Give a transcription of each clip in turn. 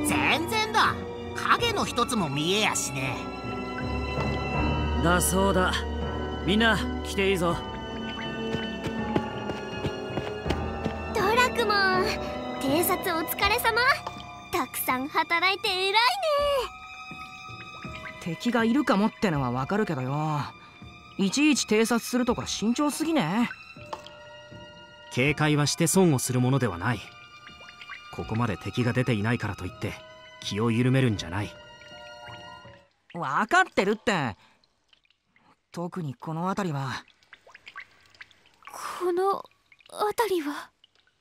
全然だ。影の一つも見えやしねえ。だそうだ。みんな来ていいぞ。 ドラクモン、偵察お疲れ様。たくさん働いて偉いね。 敵がいるかもってのはわかるけどよ、いちいち偵察するところ慎重すぎね。 警戒はして損をするものではない。ここまで敵が出ていないからといって気を緩めるんじゃない。 わかってるって。特にこの辺りは。 この辺りは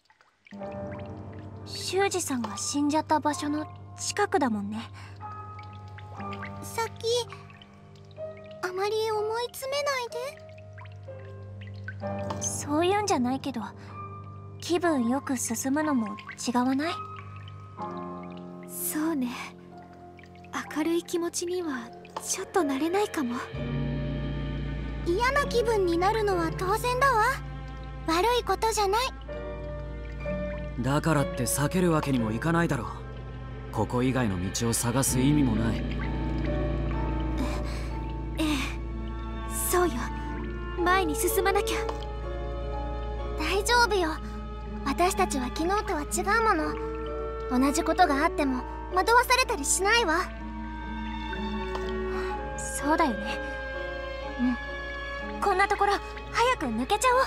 修二さんが死んじゃった場所の近くだもんね。さっきあまり思い詰めないで。そういうんじゃないけど、気分よく進むのも違わない？そうね、明るい気持ちにはちょっと慣れないかも。嫌な気分になるのは当然だわ。悪いことじゃない。 だからって避けるわけにもいかないだろう。ここ以外の道を探す意味もない。 ええ、そうよ。前に進まなきゃ。大丈夫よ。私たちは昨日とは違うもの。同じことがあっても惑わされたりしないわ。そうだよね。うん。こんなところ早く抜けちゃおう。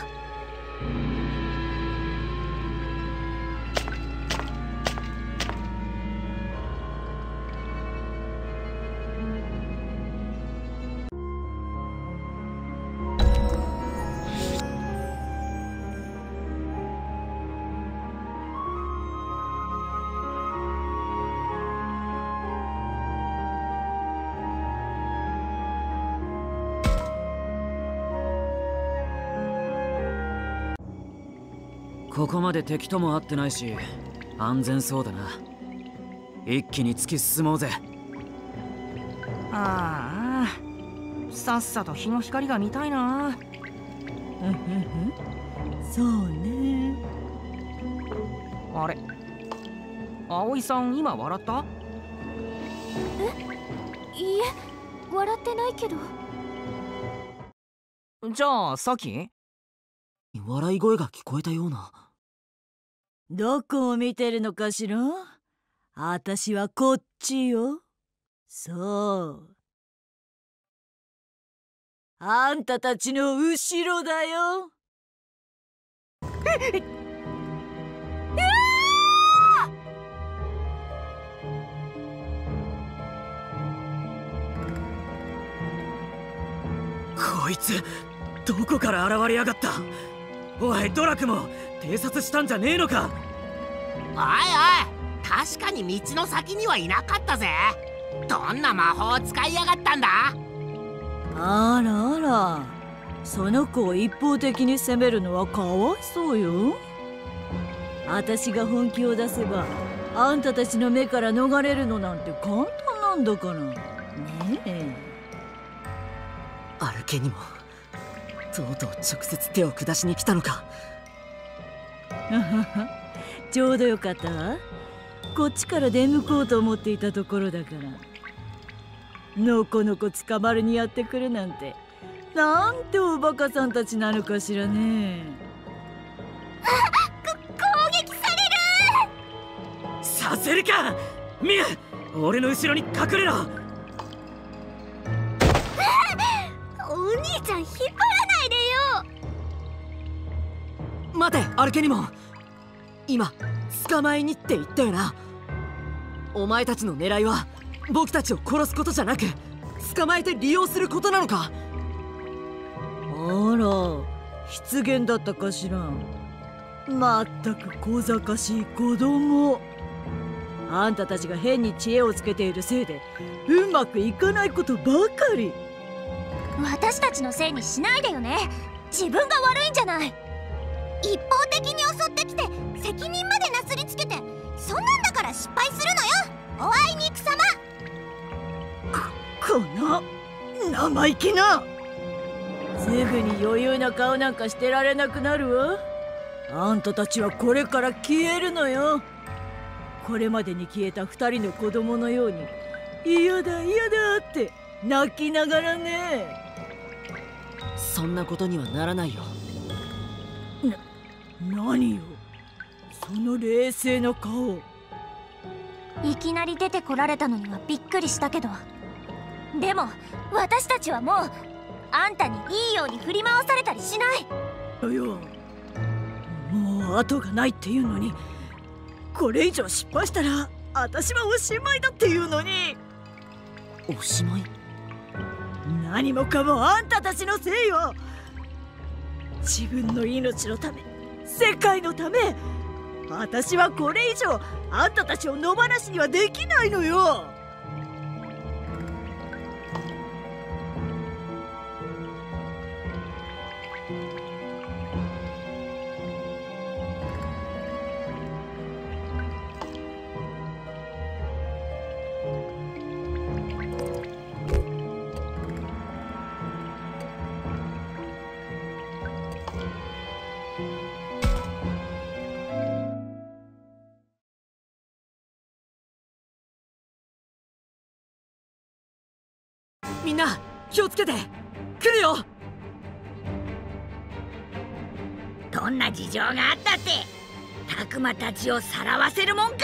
ここまで敵とも会ってないし安全そうだな。一気に突き進もうぜ。 ああ、さっさと日の光が見たいな。 そうね。 あれ、葵さん今笑った？ いいえ、笑ってないけど。 じゃあさっき笑い声が聞こえたような。 どこを見てるのかしら？あたしはこっちよ。そう。あんたたちの後ろだよ。 こいつどこから現れやがった。おいドラクモ、偵察したんじゃねえのか。 おいおい、確かに道の先にはいなかったぜ。どんな魔法を使いやがったんだ。 あらあら、その子を一方的に責めるのはかわいそうよ。あたしが本気を出せばあんたたちの目から逃れるのなんて簡単なんだからねえ。 アルケニモ、とうとう直接手を下しに来たのか。 ちょうどよかったわ。こっちから出向こうと思っていたところだから。のこのこ捕まるにやってくるなんて、なんておバカさんたちなのかしらね。 攻撃される。 させるか。ミュウ、俺の後ろに隠れろ。 お兄ちゃん引っ張らないでよ。 待てアルケニモン、今捕まえにって言ったよな。お前たちの狙いは僕たちを殺すことじゃなく捕まえて利用することなのか。 あら、失言だったかしら。まったく小賢しい子供。あんたたちが変に知恵をつけているせいでうまくいかないことばかり。 私たちのせいにしないでよね。自分が悪いんじゃない。一方的に襲ってきて責任までなすりつけて、そんなんだから失敗するのよ、おあいにくさま。 この生意気な。すぐに余裕な顔なんかしてられなくなるわ。あんたたちはこれから消えるのよ。 これまでに消えた2人の子供のように嫌だ嫌だって泣きながらね。 そんなことにはならないよ。 何よその冷静な顔。 いきなり出てこられたのにはびっくりしたけど、でも私たちはもうあんたにいいように振り回されたりしない。 もう後がないっていうのに、これ以上失敗したら私はおしまいだっていうのに。 おしまい？ 何もかもあんたたちのせいよ。自分の命のため、世界のため、私はこれ以上あんたたちを野放しにはできないのよ。 みんな気をつけて。来るよ。 どんな事情があったってタクマたちをさらわせるもんか。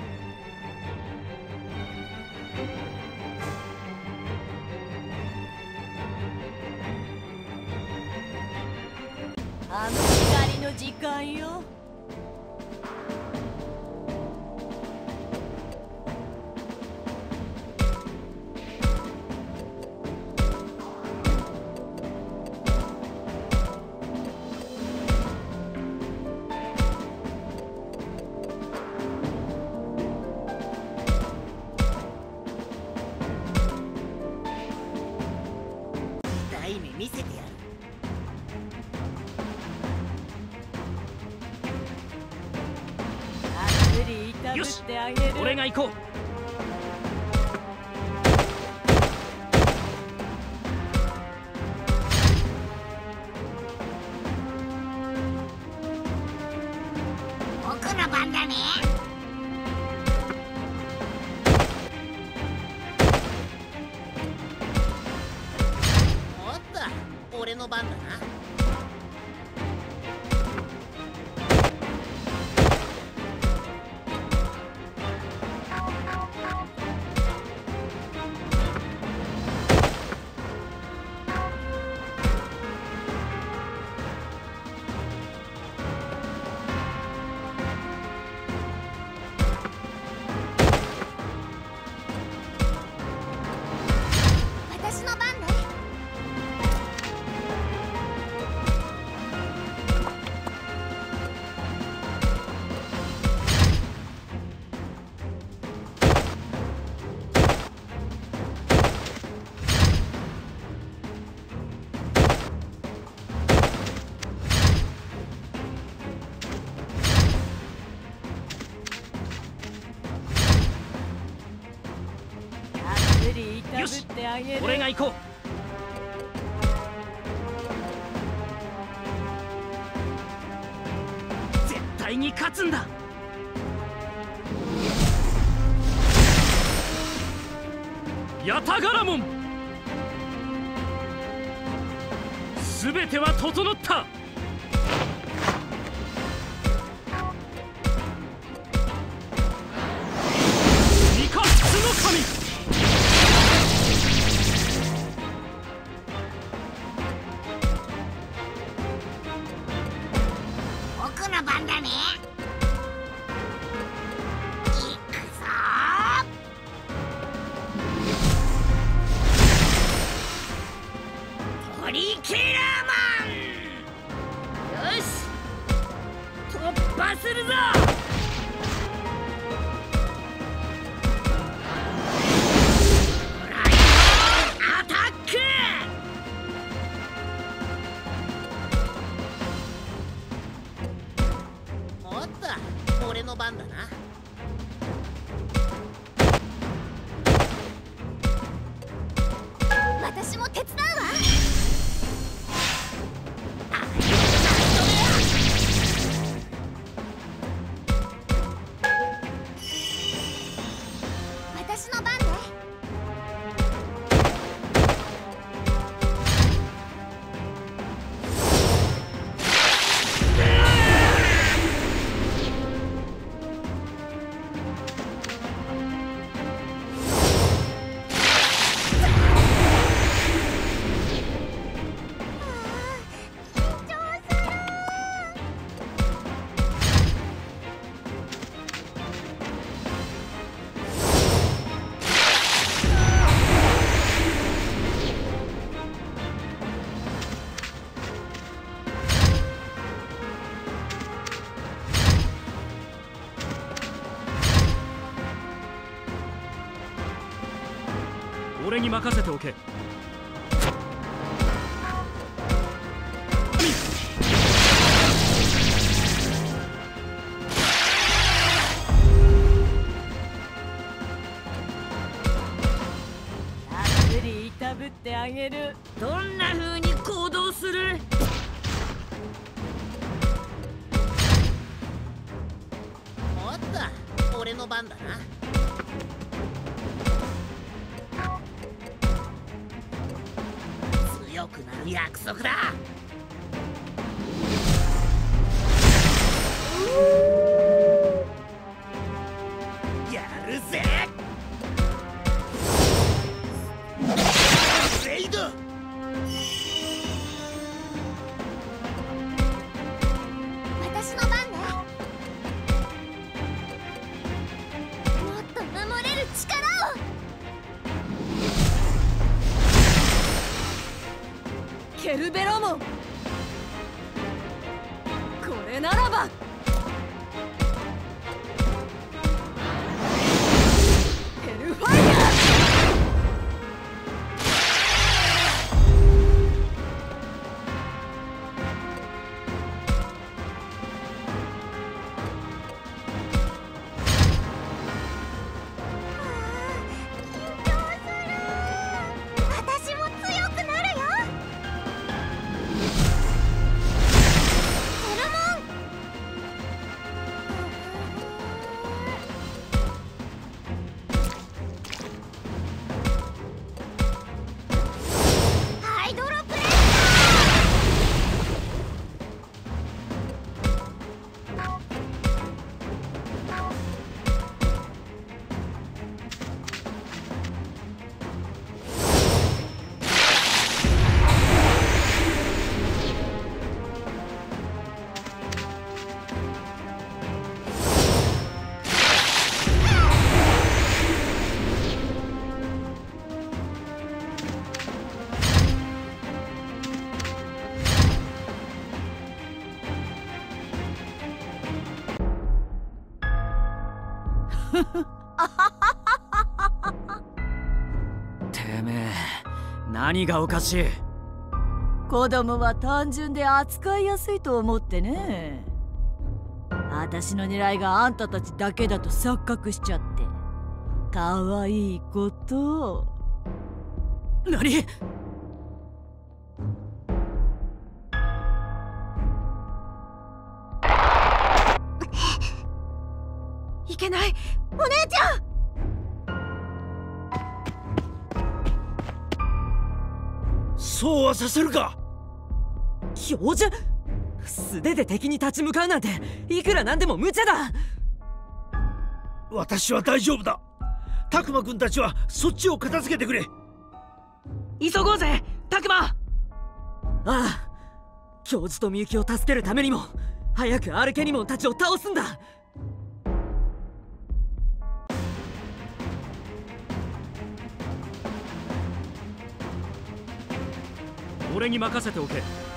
あの光の時間よ。 痛い目見せてやる。 よし、俺が行こう。 僕の番だね。 おっと、俺の番だな。 私の番ね。 よし、俺が行こう。絶対に勝つんだ。ヤタガラモン、すべては整った。ニカスの神。 僕の番だね。行くぞー。トリケラーマン。よし、突破するぞ。ドライブアタック。 おっと、俺の番だな。 私も手伝うわ。 俺に任せておけ。 いたぶってあげる。 どんな風に行動する？ おっと、俺の番だな。強くなる約束だ。やるぜ。レイド。 私の番ね。もっと守れる力を。 ケルベロモン、これならばヘルファイヤー。 私も強くなるよ。セルモン。ハイドロプレてめえ、何がおかしい？ 子供は単純で扱いやすいと思ってね。私の狙いがあんたたちだけだと錯覚しちゃって。かわいいこと。 何？ いけない。 お姉ちゃん。 そうはさせるか。 教授、素手で敵に立ち向かうなんていくらなんでも無茶だ。 私は大丈夫だ。タクマ君たちはそっちを片付けてくれ。 急ごうぜタクマ。ああ、教授とみゆきを助けるためにも早くアルケニモンたちを倒すんだ。 俺に任せておけ。